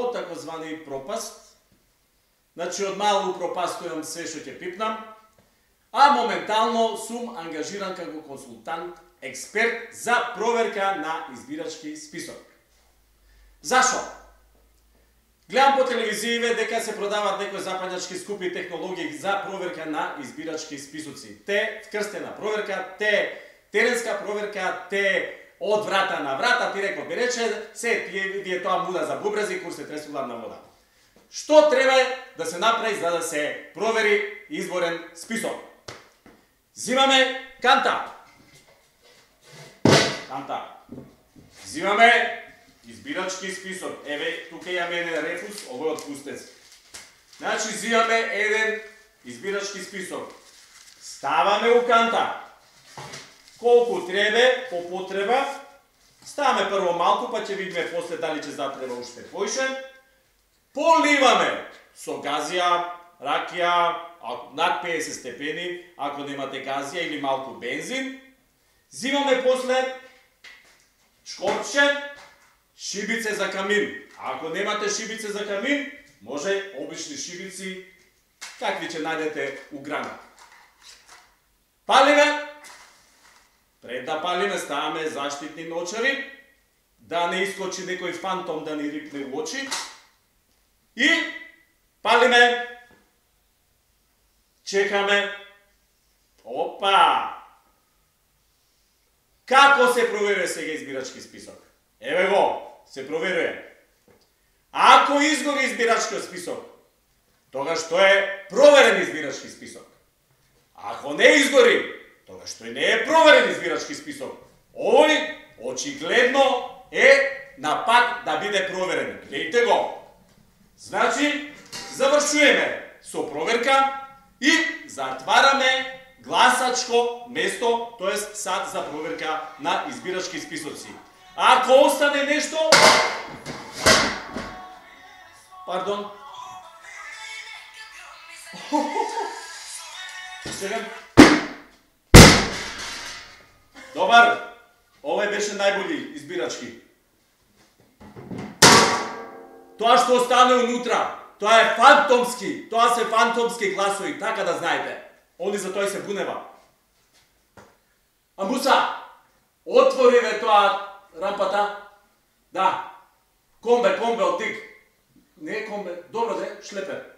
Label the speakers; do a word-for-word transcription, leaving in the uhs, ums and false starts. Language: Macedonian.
Speaker 1: до такозвани пропаст. Значи, одмалу пропастувам се што ќе пипнам, а моментално сум ангажиран како консултант, експерт за проверка на избирачки список. Зашо? Гледам по телевизијиве дека се продават некои западњачки скупи технологии за проверка на избирачки списоци. Те вкрстена проверка, те теренска проверка, те од врата на врата, ти рекол би рече, се ви е тоа муда за бубрези, кур се тресувам на вода. Што треба да се направи за да се провери изборен список? Зимаме канта. Канта. Зимаме избирачки список. Еве, тука имаме еден рефус, овој од пустец. Значи, зимаме еден избирачки список. Ставаме у канта. Колку требе, по потреба. Ставаме прво малку, па ќе видиме после дали ќе затреба уште поише. Поливаме со газија, ракија, над педесет степени, ако немате газија или малку бензин. Зимаме после шкорче, шибице за камин. Ако немате шибице за камин, може обични шибици, какви ќе најдете у гранат. Палиме. Пред да палиме, ставаме заштитни ночари, да не искочи некој фантом да ни рипне у очи. И палиме. Чекаме. Опа! Како се проверува сега избирачки список? Еве го, се проверува. Ако изгори избирачкиот список, тогаш тоа е проверен избирачки список. Ако не изгори, тогаш тој не е проверен избирачки список. Овој очигледно е на пат да биде проверен. Гледайте го. Значи, завршуваме со проверка и затвараме гласачко место, т.е. сад за проверка на избирачки списоци. Ако остане нешто... Пардон. Сега... Добар. Овој беше најбољи избирачки. Тоа што остане унутра, тоа е фантомски, тоа се фантомски гласови, така да знаете. Они за тој се бунева. Амбуса, отвори ве тоа рампата. Да. Комбе, комбе, оттик. Не комбе, добро де, шлепер.